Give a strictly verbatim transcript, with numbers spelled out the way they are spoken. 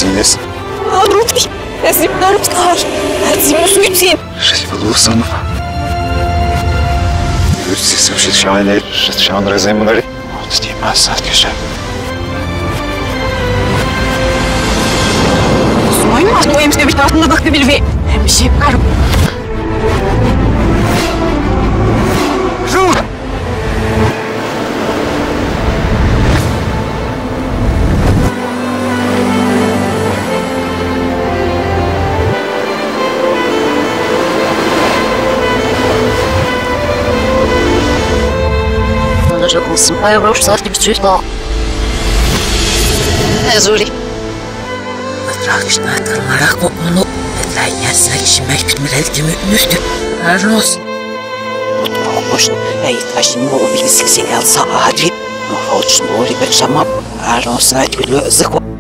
Синес. Рутки, если бы народ сказал, зиму суетим. Жизнь была усанов. Люди совершили шайны, шайны разъемнули. Вот с ним осадки же. С моим моим себе что на бах кабельве. Мсье Карл. Жур! Я брошу сладким чувством. Зури. Atrağışına atılmarak onu bedel yersen işime gitmeden kimi üstü. Erlos. Boş. Ey taşın bu bilgisayar saati. Hoş nuri bekşamam. Erlos saat gülü zık.